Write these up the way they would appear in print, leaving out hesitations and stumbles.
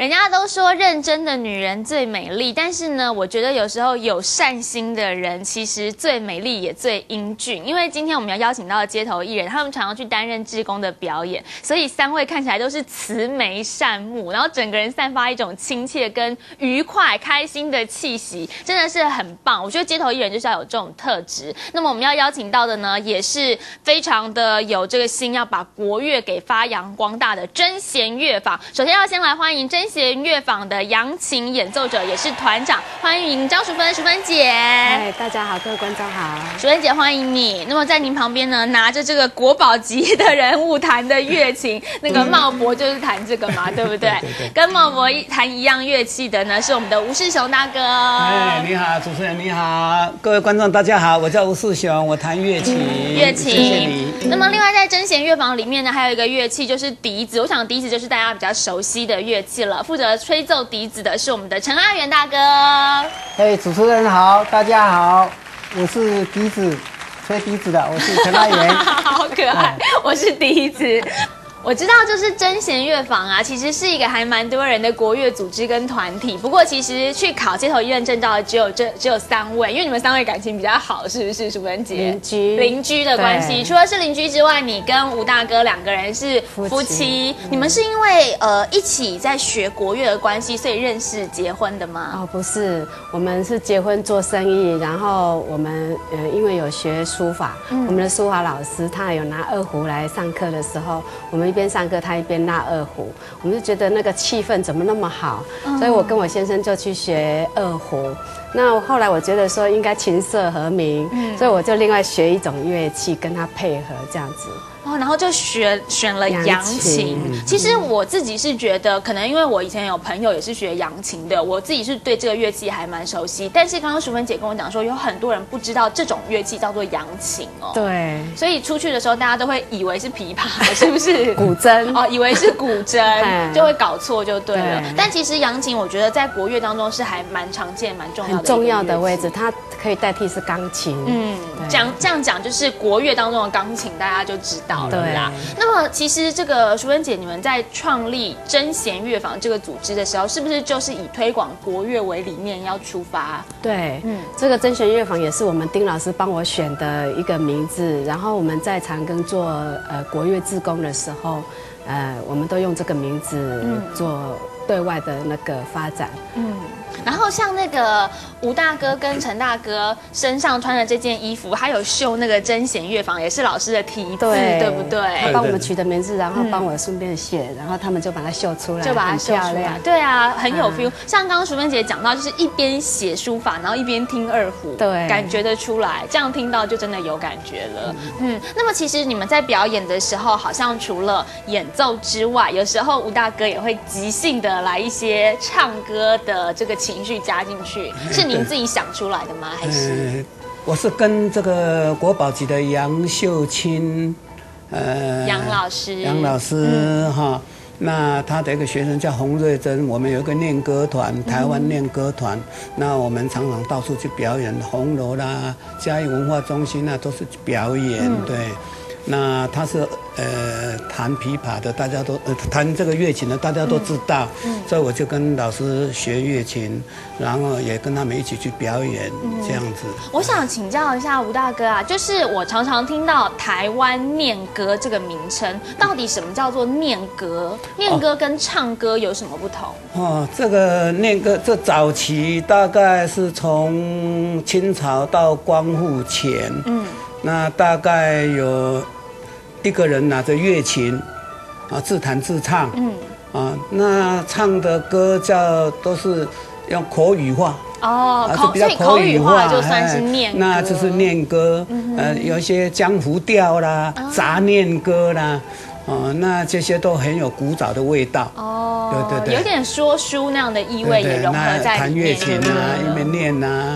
人家都说认真的女人最美丽，但是呢，我觉得有时候有善心的人其实最美丽也最英俊。因为今天我们要邀请到的街头艺人，他们常常去担任志工的表演，所以3位看起来都是慈眉善目，然后整个人散发一种亲切跟愉快、开心的气息，真的是很棒。我觉得街头艺人就是要有这种特质。那么我们要邀请到的呢，也是非常的有这个心，要把国乐给发扬光大的真弦乐坊。首先要先来欢迎真弦乐坊的扬琴演奏者，也是团长，欢迎张淑芬，淑芬姐。 嗨，大家好，各位观众好。 淑芬姐欢迎你。那么在您旁边呢，拿着这个国宝级的人物弹的乐琴，那个茂博就是弹这个嘛，对不对？对。跟茂博弹一样乐器的呢，是我们的吴世雄大哥。 哎，你好，主持人你好，各位观众大家好，我叫吴世雄，我弹乐琴。谢谢你。 那么另外在真弦乐坊里面呢，还有一个乐器就是笛子。我想笛子就是大家比较熟悉的乐器了。负责吹奏笛子的是我们的陈阿元大哥。 嘿，主持人好，大家好，我是笛子，吹笛子的，我是陈阿元。 好可爱，我是笛子。我知道，就是真弦乐坊啊，其实是一个还蛮多人的国乐组织跟团体。不过，其实去考街头艺人证照的只有3位，因为你们3位感情比较好，是不是？淑芬姐，邻居的关系。除了是邻居之外，你跟吴大哥2个人是夫妻。你们是因为一起在学国乐的关系，所以认识结婚的吗？ 哦，不是，我们是结婚做生意，然后我们因为有学书法，我们的书法老师他有拿二胡来上课的时候，我们一边上课，他一边拉二胡，我们就觉得那个气氛怎么那么好，所以我跟我先生就去学二胡。那后来我觉得说应该琴瑟和鸣，所以我就另外学一种乐器跟他配合这样子。 哦，然后就选了扬琴。其实我自己是觉得，可能因为我以前有朋友也是学扬琴的，我自己是对这个乐器还蛮熟悉。但是刚刚淑芬姐跟我讲说，有很多人不知道这种乐器叫做扬琴哦。 对。所以出去的时候，大家都会以为是琵琶，是不是？ 古筝哦，以为是古筝，就会搞错就对了。但其实扬琴，我觉得在国乐当中是还蛮常见、蛮重要的。 很重要的位置，它可以代替是钢琴。 这样讲就是国乐当中的钢琴，大家就知道。对啦，那么其实这个淑芬姐，你们在创立真弦乐坊这个组织的时候，是不是就是以推广国乐为理念要出发？ 对，这个真弦乐坊也是我们丁老师帮我选的一个名字。然后我们在长庚做国乐志工的时候，我们都用这个名字做对外的那个发展。 然后像那个吴大哥跟陈大哥身上穿的这件衣服，还有绣那个真弦乐坊，也是老师的题字，对不对？ 他帮我们取的名字，然后帮我顺便写，然后他们就把它绣出来， 就把它绣出来。对啊，很有 feel。像刚刚淑芬姐讲到，就是一边写书法，然后一边听二胡，对，感觉得出来。这样听到就真的有感觉了。那么其实你们在表演的时候，好像除了演奏之外，有时候吴大哥也会即兴的来一些唱歌的这个情绪加进去，是您自己想出来的吗？还是？ 我是跟这个国宝级的杨秀清， 杨老师哈，那他的一个学生叫洪瑞珍，我们有一个念歌团，台湾念歌团，那我们常常到处去表演，红楼啦、嘉义文化中心那都是表演，对。那他是弹琵琶的，大家都弹这个乐琴的，大家都知道，所以我就跟老师学乐琴，然后也跟他们一起去表演，这样子。 我想请教一下吴大哥啊，就是我常常听到台湾念歌这个名称，到底什么叫做念歌？念歌跟唱歌有什么不同？ 哦，这个念歌，这早期大概是从清朝到光复前，那大概有一个人拿着乐琴，自弹自唱，那唱的歌都是用口语化， 所以口语化就算是念歌， 那就是念歌，有一些江湖调啦、杂念歌啦。那这些都很有古早的味道。对， 有点说书那样的意味也融合在里面。 弹乐琴啊，一边念啊。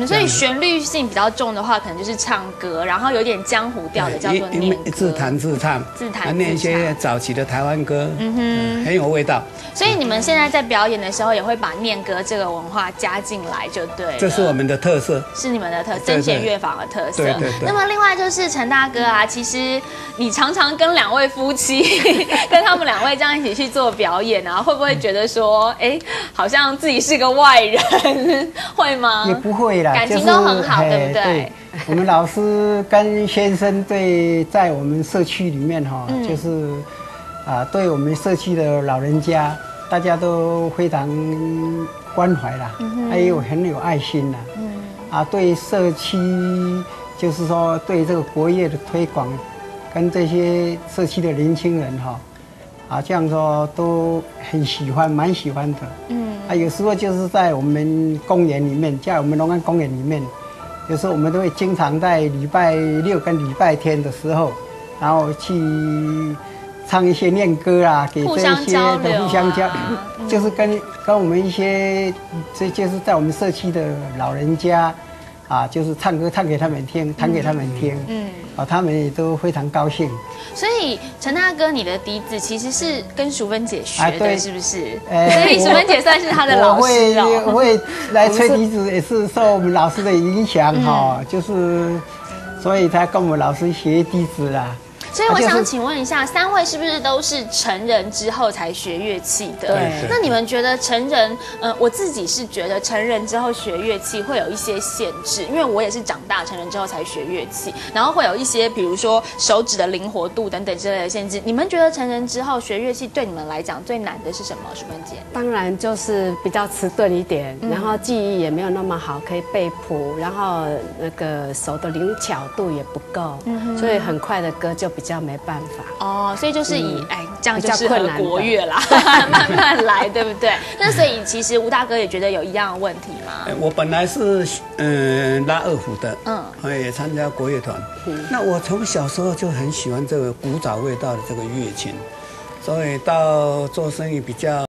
所以旋律性比较重的话，可能就是唱歌，然后有点江湖调的叫做念歌， 自弹自唱， 自弹自唱， 念一些早期的台湾歌，很有味道。 所以你们现在在表演的时候，也会把念歌这个文化加进来，就对了。 这是我们的特色， 是你们的曾弦乐坊的特色。 对。 那么另外就是陈大哥啊，其实你常常跟2位夫妻，跟他们2位这样一起去做表演啊，会不会觉得说，哎，好像自己是个外人，会吗？ 也不会啦， 感情都很好，对不对？ 我们老师跟先生在我们社区里面哈，就是对我们社区的老人家，大家都非常关怀啦，还有很有爱心啦，对社区就是说对这个国乐的推广，跟这些社区的年轻人这样说都很喜欢，蛮喜欢的。有时候就是在我们公园里面，在我们龙安公园里面，有时候我们都会经常在礼拜6跟礼拜天的时候，然后去唱一些念歌啊，给这些的互相交流，就是跟我们一些，这就是在我们社区的老人家就是唱歌唱给他们听，弹给他们听，他们也都非常高兴。 所以陈大哥，你的笛子其实是跟淑芬姐学的，是不是？所以淑芬姐算是他的老师哦。 我会来吹笛子，也是受我们老师的影响就是所以才跟我们老师学笛子啦。 所以我想请问一下，3位是不是都是成人之后才学乐器的？ 对。 那你们觉得成人，我自己是觉得成人之后学乐器会有一些限制，因为我也是长大成人之后才学乐器，然后会有一些比如说手指的灵活度等等之类的限制。你们觉得成人之后学乐器对你们来讲最难的是什么？淑芬姐？ 当然就是比较迟钝一点，然后记忆也没有那么好，可以背谱，然后那个手的灵巧度也不够，所以很快的歌就比较没办法。 所以就是这样就适合国乐啦，慢慢来，对不对？那所以其实吴大哥也觉得有一样的问题吗？ 我本来是拉二胡的，也参加国乐团。那我从小时候就很喜欢这个古早味道的这个乐琴，所以到做生意比较